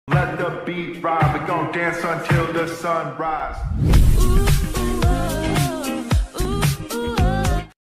Let the beat rise, we gon' dance until the sun rise.